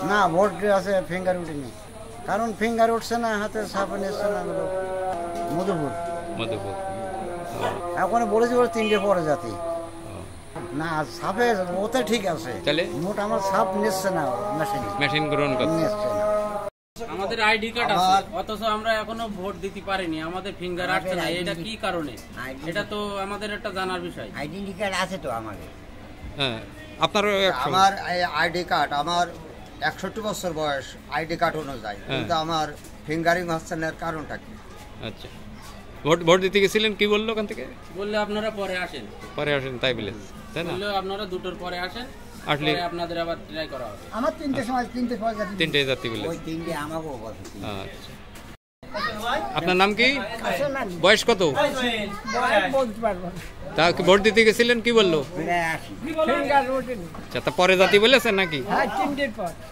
না ভোট আছে ফিঙ্গার উঠেনি, কারণ ফিঙ্গার উঠছে না, হাতে ছাপ নিচ্ছে না। মধুপুর এখন বলেছি ওর 3টে পরে জাতি না, ছাপে ওতে ঠিক আছে, মোট আমার ছাপ নিচ্ছে না, মেশিন গ্রহণ নিচ্ছে না। আমাদের আইডি কার্ড আছে, অথচ আমরা এখনো ভোট দিতে পারিনি, আমাদের ফিঙ্গার আসছে না। এটা কি কারণে? এটা তো আমাদের একটা জানার বিষয়। আইডেন্টি কার্ড আছে তো আমাদের। হ্যাঁ, আপনারও আমার আইডি কার্ড, আমার 61 বছর বয়স, আইডি কার্ড অনুযায়ী, কিন্তু আমার ফিঙ্গারিং হচ্ছে না, কারণটা কি? আচ্ছা, ভোট দিতে গেছিলেন, কি বললো ওখান থেকে? বললে আপনারা পরে আসেন, তাই বলে, তাই না? বললে আপনারা 2টোর পরে আসেন, আসলে আপনাদের আবার ট্রাই করা হবে। আমার 3টে সময় 3টে জাতি বলে। ওই 3টে আমাকেও বলে। আচ্ছা, আপনার নাম কি? বয়স কত? তা ভোট দিতে গেছিলেন, কি বললো? আচ্ছা, তা পরে জাতি বলেছেন নাকি?